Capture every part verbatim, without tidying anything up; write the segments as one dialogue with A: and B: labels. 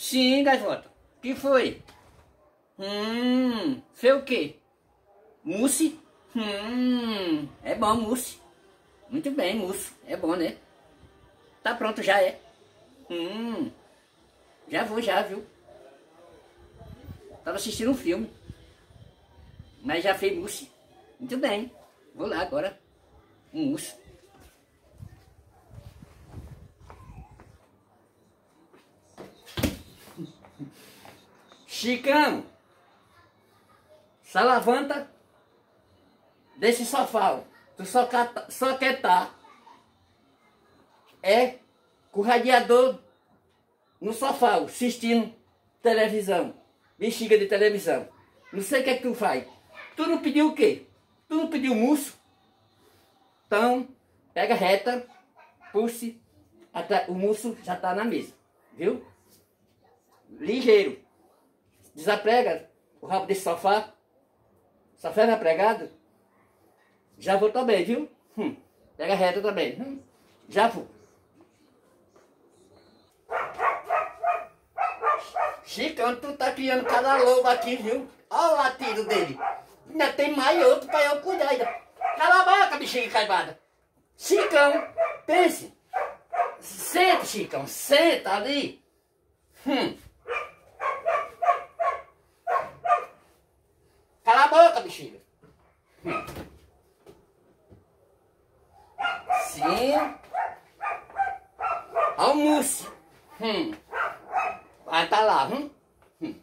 A: Sim, gaivota. Que foi? Hum, foi o quê? Mousse? Hum, é bom mousse. Muito bem, mousse. É bom, né? Tá pronto já, é? Hum, já vou já, viu? Tava assistindo um filme. Mas já fez mousse. Muito bem. Vou lá agora. Um mousse. Chicão, só levanta desse sofá. Tu só, cata, só quer tá é com o radiador no sofá, assistindo televisão, bexiga de televisão. Não sei o que é que tu faz. Tu não pediu o quê? Tu não pediu mousse? Então, pega reta, puxe, até, o mousse já tá na mesa, viu? Ligeiro. Desaprega o rabo desse sofá. Sofá não é pregado? Já vou também, viu? Hum. Pega reta também. Hum. Já vou. Chicão, tu tá criando cada lobo aqui, viu? Olha o latido dele. Ainda tem mais outro pra eu cuidar ainda. Cala a boca, bichinha caibada. Chicão, pense. Senta, Chicão. Senta ali. Hum. Cala a boca, bexiga. Hum. Sim. Almoce. Hum. Vai tá lá, hum? Hum.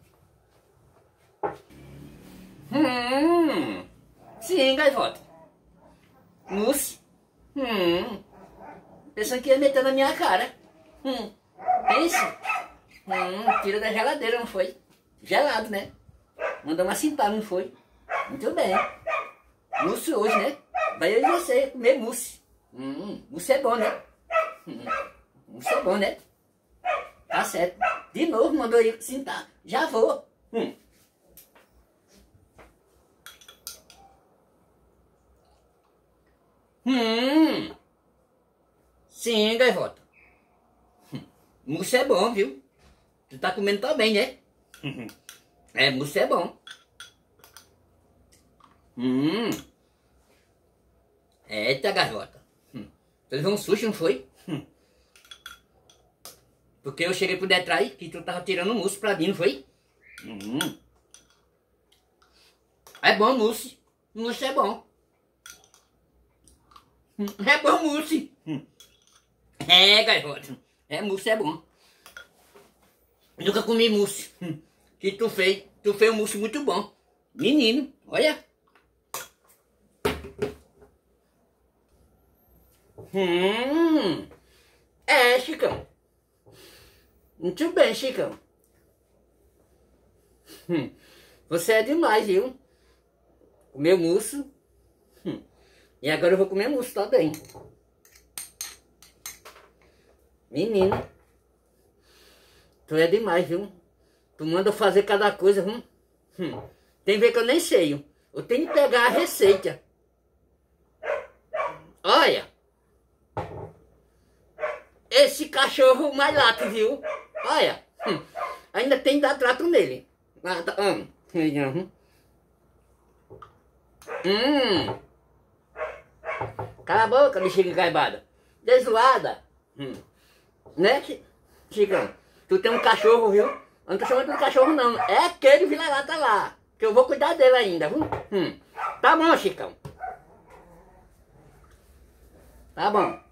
A: Hum. Sim, gaivota. Mousse. Hum. Pensando que ia meter na minha cara. Hum. Pense. Hum. Tira da geladeira, não foi? Gelado, né? Mandou uma cintada, não foi? Muito bem. Mousse hoje, né? Vai eu e você comer mousse. Hum, mousse é bom, né? Hum, mousse é bom, né? Tá certo. De novo mandou eu cintar. Já vou. Hum. Hum. Sim, gaivota. Hum. Mousse é bom, viu? Tu tá comendo também, né? É, mousse é bom. Hum. Eita, gaivota. Hum. Tu levou um susto, não foi? Hum. Porque eu cheguei por detrás que tu tava tirando mousse pra mim, não foi? Hum. É bom mousse. Mousse é bom. Hum. É bom mousse. Hum. É, gaivota. É, mousse é bom. Nunca comi mousse. Hum. Que tu fez. Tu fez um mousse muito bom. Menino, olha. Hum. É, Chicão. Muito bem, Chicão. Hum. Você é demais, viu? Comeu mousse. Hum. E agora eu vou comer mousse também. Menino. Tu é demais, viu? Tu manda fazer cada coisa, viu? Hum. Tem ver que eu nem sei. Eu tenho que pegar a receita. Olha. Esse cachorro mais late, viu? Olha. Hum. Ainda tem que dar trato nele. Ah, tá. Hum. Hum. Cala a boca, bexiga caibada. Desuada. Hum. Né, Chicão? Tu tem um cachorro, viu? Eu não tô chamando de cachorro, não. É aquele vira-lata lá. Que eu vou cuidar dele ainda, viu? Hum. Tá bom, Chicão. Tá bom.